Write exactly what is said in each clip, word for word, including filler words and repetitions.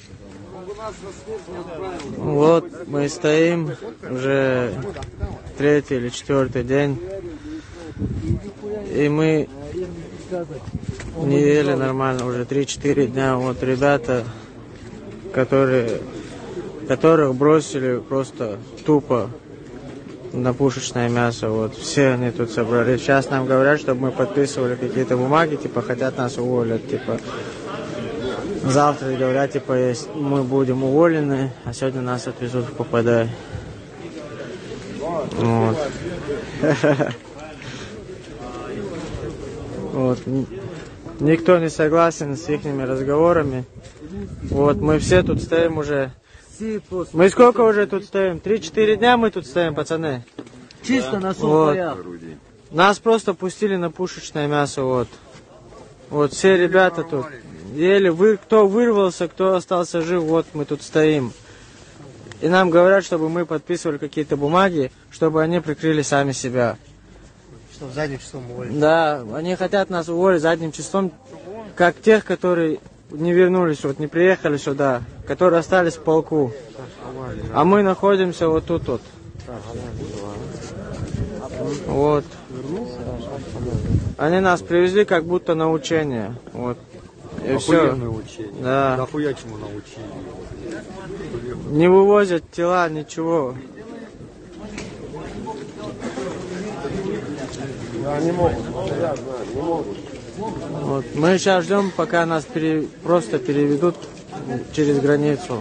Вот мы стоим уже третий или четвертый день, и мы не ели нормально уже три-четыре дня. Вот ребята, которые, которых бросили просто тупо на пушечное мясо, вот все они тут собрались. Сейчас нам говорят, чтобы мы подписывали какие-то бумаги, типа хотят нас уволить, типа завтра говорят, типа есть, мы будем уволены, а сегодня нас отвезут в ППД. Вот. Вот. Никто не согласен с их разговорами. Вот мы все тут стоим уже. Мы сколько уже тут стоим? Три-четыре дня мы тут стоим, пацаны. Чисто на сухоях. Вот. Нас просто пустили на пушечное мясо, вот. Вот все ребята тут. Еле вы, кто вырвался, кто остался жив, вот мы тут стоим. И нам говорят, чтобы мы подписывали какие-то бумаги, чтобы они прикрыли сами себя. Что, задним числом уволить? Да, они хотят нас уволить задним числом, как тех, которые не вернулись, вот не приехали сюда, которые остались в полку. А мы находимся вот тут вот. Вот. Они нас привезли как будто на учение. Вот. И все. Да. Нахуя чему научили? Не вывозят тела, ничего. Не могут, я знаю, не могут. Вот. Мы сейчас ждем, пока нас пере... просто переведут через границу.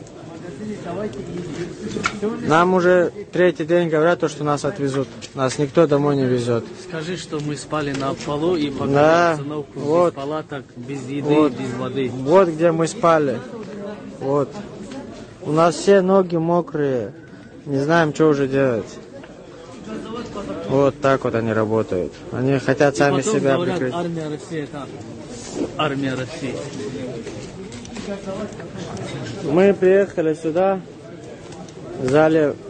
Нам уже третий день говорят, то, что нас отвезут. Нас никто домой не везет. Скажи, что мы спали на полу и пока да, обстановку вот. без палаток, без еды, вот. без воды. Вот где мы спали. Вот. У нас все ноги мокрые. Не знаем, что уже делать. Вот так вот они работают. Они хотят и сами себя говорят, прикрыть. Армия России это армия России. Мы приехали сюда, взяли